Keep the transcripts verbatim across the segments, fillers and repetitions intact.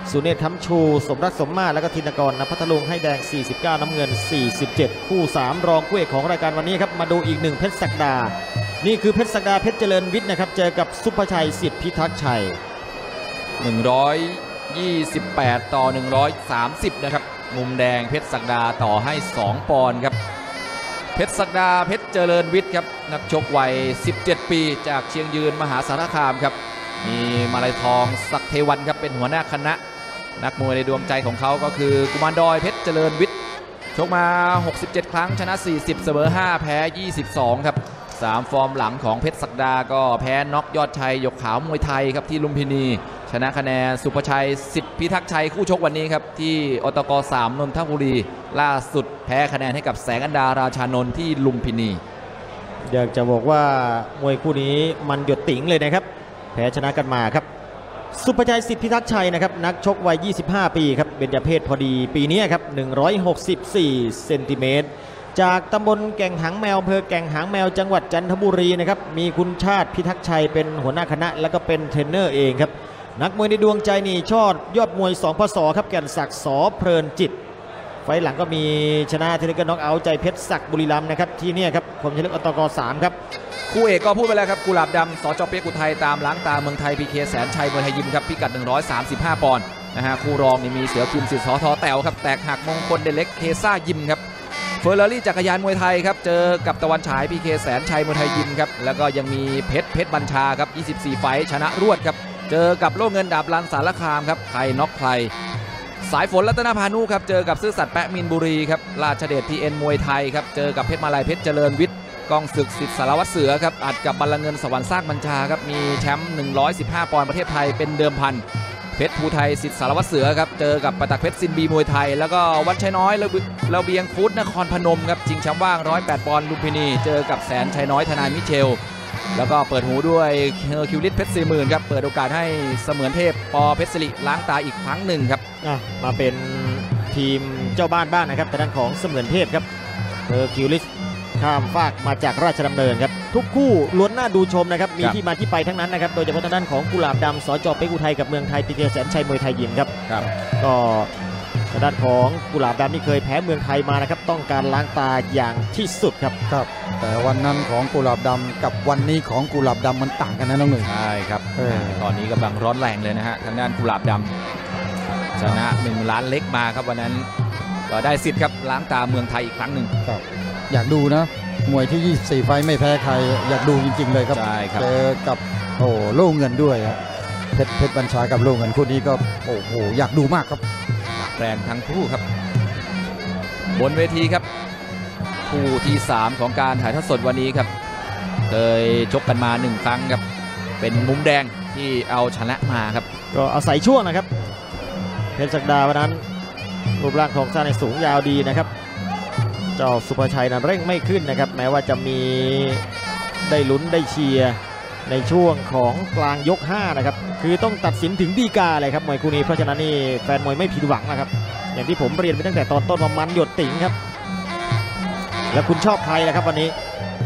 สุเนศค้ำชูสมรักสมมาตรแล้วก็ธินกรณพัทลุงให้แดงสี่สิบเก้าน้ำเงินสี่สิบเจ็ดคู่สามรองคู่เอกของรายการวันนี้ครับมาดูอีกหนึ่งเพชรศักดานี่คือเพชรศักดาเพชรเจริญวิทย์นะครับเจอกับสุภชัยสิทธิพิทักษ์ชัยหนึ่งร้อยยี่สิบแปดต่อหนึ่งร้อยสามสิบนะครับมุมแดงเพชรศักดาต่อให้สองปอนด์ครับเพชรศักดาเพชรเจริญวิทย์ครับนักชกวัยสิบเจ็ดปีจากเชียงยืนมหาสารคามครับมีมาลัยทองศักดิ์เทวันครับเป็นหัวหน้าคณะนักมวยในดวงใจของเขาก็คือกุมารดอยเพชรเจริญวิทย์ชกมาหกสิบเจ็ดครั้งชนะสี่สิบเสมอห้าแพ้ยี่สิบสองครับสามฟอร์มหลังของเพชรศักดาก็แพ้น็อกยอดชัยหยกขาวมวยไทยครับที่ลุมพินีชนะคะแนนสุภชัยสิทธิพิทักษ์ชัยคู่ชกวันนี้ครับที่อตกสามนนทบุรีล่าสุดแพ้คะแนนให้กับแสงอันดาราชานนท์ที่ลุมพินีอยากจะบอกว่ามวยคู่นี้มันหยดติ๋งเลยนะครับแพ้ชนะกันมาครับสุภชัยสิทธิพิทักษ์ชัยนะครับนักชกวัยยี่สิบห้าปีครับเบญจเพศพอดีปีนี้ครับหนึ่งร้อยหกสิบสี่เซนติเมตรจากตำบลแก่งหางแมวอำเภอแก่งหางแมวจังหวัดจันทบุรีนะครับมีคุณชาติพิทักษ์ชัยเป็นหัวหน้าคณะแล้วก็เป็นเทรนเนอร์เองครับนักมวยในดวงใจนี่ชอบยอดมวยสองพศครับแก่นศักดิ์สอเพลินจิตไฟหลังก็มีชนะเทนนิสน็อกเอาท์ใจเพชรศักดิ์บุรีรัมย์นะครับที่นี่ครับคมชลึกอตกสามครับคู่เอกก็พูดไปแล้วครับกุหลาบดำสจเปียกอุทัยตามล้างตาเมืองไทยพีเคแสนชัยมวยไทยยิมครับพิกัดหนึ่งร้อยสามสิบห้าปอนด์นะฮะคู่รองนี่มีเสือคิมสิทธิ์สอทอแต๋วครับแตกหักมงคลเดเล็กเทซ่ายิมครับเฟอร์รารี่จักรยานมวยไทยครับเจอกับตะวันฉายพีเคแสนชัยมวยไทยยิมครับแล้วก็ยังมีเพชรเพชรบัญชาครับยี่สิบสี่ไฟชนะรวดครับเจอกับโล่เงินดาบลันสารคามครับใครน็อกใครสายฝนรัตนพานุครับเจอกับซื่อสัตย์แปะมินบุรีครับราชเดชพีเอ็นมวยไทยครับเจอกับเพชรมาลัยเพชรเจริญวิทย์กองศึกสิทธิ์สารวัตรเสือครับอัดกับบัลลังก์เงินสวรรค์สร้างบัญชาครับมีแชมป์หนึ่งร้อยสิบห้าปอนด์ประเทศไทยเป็นเดิมพันเพชรภูไทยสิทธิ์สารวัตรเสือครับเจอกับประตักเพชรซินบีมวยไทยแล้วก็วัดชัยน้อยเราเบียงฟูดนครพนมครับชิงแชมป์ว่างหนึ่งร้อยแปดปอนด์ลุมพินีเจอกับแสนชัยน้อยทนายมิเชลแล้วก็เปิดหูด้วยเฮอร์คิวลิสเพชรสี่หมื่นครับเปิดโอกาสให้เสมือนเทพปอเพชรสิริล้างตาอีกครั้งหนึ่งครับมาเป็นทีมเจ้าบ้านบ้านนะครับแต่ด้านของเสมือนเทพครับเฮอร์คิวลิสข้ามฟากมาจากราชดำเนินครับทุกคู่ล้วนน่าดูชมนะครับมีที่มาที่ไปทั้งนั้นนะครับโดยเฉพาะทางด้านของกุหลาบดำสจเป๊กอุทัยกับเมืองไทยพีเคแสนชัยมวยไทยยิมครับก็ทางด้านของกุหลาบดำนี่เคยแพ้เมืองไทยมานะครับต้องการล้างตาอย่างที่สุดครับครับแต่วันนั้นของกุหลาบดำกับวันนี้ของกุหลาบดำมันต่างกันนะน้องหนึ่งใช่ครับตอนนี้กำลังร้อนแรงเลยนะฮะทางด้านกุหลาบดำชนะหนึ่งล้านเล็กมาครับวันนั้นก็ได้สิทธิ์ครับล้างตาเมืองไทยอีกครั้งหนึ่งครับอยากดูนะมวยที่ยี่สิบสี่ไฟไม่แพ้ใครอยากดูจริงๆเลยครับใช่ครับเจอกับโอ้โล่เงินด้วยเพชรเพชรบัญชากับโล่เงินคู่นี้ก็โอ้โหอยากดูมากครับแรงทั้งคู่ครับบนเวทีครับคู่ที่สามของการถ่ายทอดสดวันนี้ครับเคยชกกันมาหนึ่งครั้งครับเป็นมุมแดงที่เอาชนะมาครับก็อาศัยช่วงนะครับเพชรศักดาวันนั้นรูปร่างของซาในสูงยาวดีนะครับเจ้าสุภชัยนั้นเร่งไม่ขึ้นนะครับแม้ว่าจะมีได้ลุ้นได้เชียร์ในช่วงของกลางยกห้านะครับคือต้องตัดสินถึงฎีกาเลยครับมวยคู่นี้เพราะฉะนั้นนี่แฟนมวยไม่ผิดหวังนะครับอย่างที่ผมเรียนไปตั้งแต่ตอนต้นว่ามันหยดติ๋งครับแล้วคุณชอบใครล่ะครับวันนี้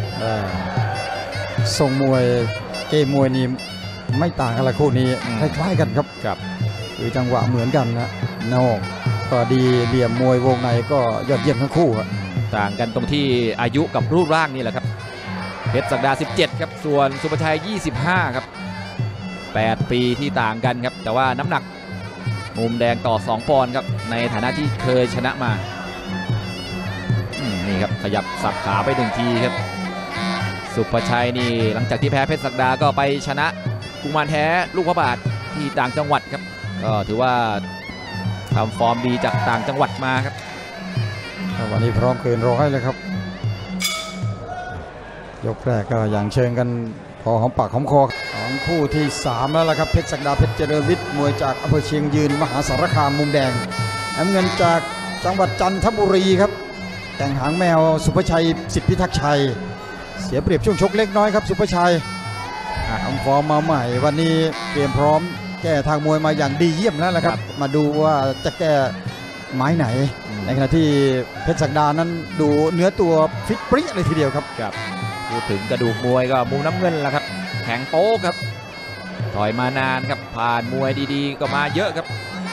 ทรงมวยเกมมวยนี้ไม่ต่างกันละคู่นี้คล้ายๆกันครับครับคือจังหวะเหมือนกันนะนอกก็ดีเหลี่ยมมวยวงในก็ยอดเยี่ยมทั้งคู่ครับต่างกันตรงที่อายุกับรูปร่างนี่แหละครับเพชรศักดาสิบเจ็ดครับส่วนสุภชัยยี่สิบห้าครับแปดปีที่ต่างกันครับแต่ว่าน้ำหนักมุมแดงต่อสองปอนด์ครับในฐานะที่เคยชนะมานี่ครับขยับสับขาไปหนึ่งทีครับสุภชัยนี่หลังจากที่แพ้เพชรศักดาก็ไปชนะกุมารแท้ลูกพระบาทที่ต่างจังหวัดครับก็ถือว่าทำฟอร์มดีจากต่างจังหวัดมาครับวันนี้พร้อมเกินร้อยเลยครับยกแรกก็อย่างเชิงกันพอหอมปากหอมคอของคู่ที่สามแล้วล่ะครับเพชรศักดาเพชรเจริญวิทย์มวยจากอำเภอเชียงยืนมหาสารคามมุมแดงน้ำเงินจากจังหวัดจันทบุรีครับแต่งหางแมวสุภชัยสิทธิพิทักษ์ชัยเสียเปรียบช่วงชกเล็กน้อยครับสุภชัยทำฟอร์มมาใหม่วันนี้เตรียมพร้อมแก้ทางมวยมาอย่างดีเยี่ยมแล้วนะครับมาดูว่าจะแก้ไม้ไหนในขณะที่เพชรศักดานั้นดูเนื้อตัวฟิตปรี้เลยทีเดียวครับครับพูดถึงกระดูกมวยก็มุมน้ำเงินแหละครับแข็งโป๊กครับต่อยมานานครับผ่านมวยดีๆก็มาเยอะครับ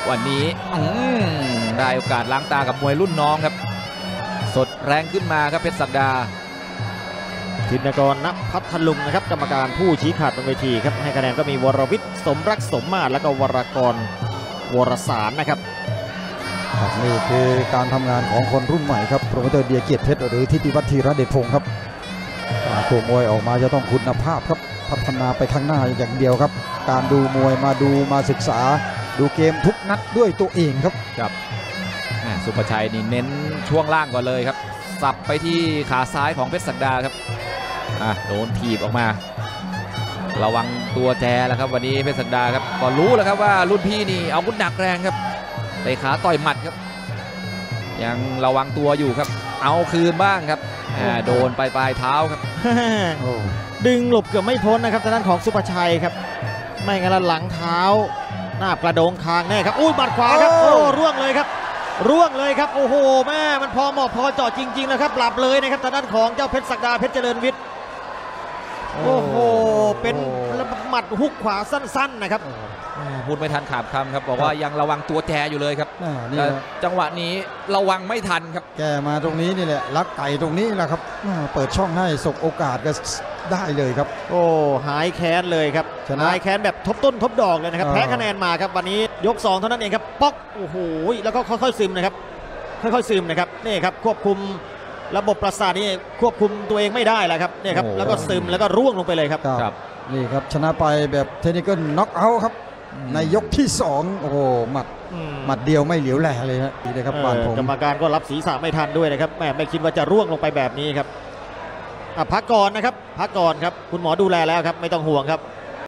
วันนี้อืมได้โอกาสล้างตากับมวยรุ่นน้องครับสดแรงขึ้นมาครับเพชรศักดาธินกร ณ พัทลุงนะครับกรรมการผู้ชี้ขาดบนเวทีครับให้คะแนนก็มีวรวิทย์สมรักสมมาตรและก็วรกรวรสารนะครับครับนี่คือการทำงานของคนรุ่นใหม่ครับโปรโมเตอร์เดียเกียรติเพชรหรือทิติวัฒน์ธีระเดชพงศ์ครับตัวมวยออกมาจะต้องคุณภาพครับพัฒนาไปข้างหน้าอย่างเดียวครับการดูมวยมาดูมาศึกษาดูเกมทุกนัดด้วยตัวเองครับครับสุภชัยนี่เน้นช่วงล่างก่อนเลยครับสับไปที่ขาซ้ายของเพชรศักดาครับอ่ะโดนถีบออกมาระวังตัวแจแล้วครับวันนี้เพชรศักดาครับก็รู้แล้วครับว่ารุ่นพี่นี่เอาวุธหนักแรงครับเตะขาต่อยหมัดครับยังระวังตัวอยู่ครับเอาคืนบ้างครับโดนไปปลายเท้าครับดึงหลบเกือบไม่พ้นนะครับทางด้านของสุภชัยครับไม่งั้นหลังเท้าหน้ากระโดงคางแน่ครับอุ้ยหมัดขวาครับโอ้ร่วงเลยครับร่วงเลยครับโอ้โหแม่มันพอเหมาะพอเจาะจริงๆนะครับหลับเลยนะครับทางด้านของเจ้าเพชรศักดาเพชรเจริญวิทย์โอ้โหเป็นหมัดฮุกขวาสั้นๆนะครับพูดไม่ทันขาดคำครับบอกว่ายังระวังตัวแจอยู่เลยครับจังหวะนี้ระวังไม่ทันครับแกมาตรงนี้นี่แหละลักไก่ตรงนี้แหละครับเปิดช่องให้สบโอกาสก็ได้เลยครับโอ้หายแค้นเลยครับหายแค้นแบบทบต้นทบดอกเลยนะครับแพ้คะแนนมาครับวันนี้ยกสองเท่านั้นเองครับป๊อกโอ้โหแล้วก็ค่อยๆซึมนะครับค่อยๆซึมนะครับนี่ครับควบคุมระบบประสาทนี่ควบคุมตัวเองไม่ได้แล้วครับนี่ครับแล้วก็ซึมแล้วก็ร่วงลงไปเลยครับครับนี่ครับชนะไปแบบเทคนิคน็อกเอาท์ครับในยกที่สองโอ้โหหมัดหมัดเดียวไม่เหลียวแหลเลยฮะดีเลยครับบานผมกรรมการก็รับศีรษะไม่ทันด้วยนะครับแม่ไม่คิดว่าจะร่วงลงไปแบบนี้ครับพักก่อนนะครับพักก่อนครับคุณหมอดูแลแล้วครับไม่ต้องห่วงครับ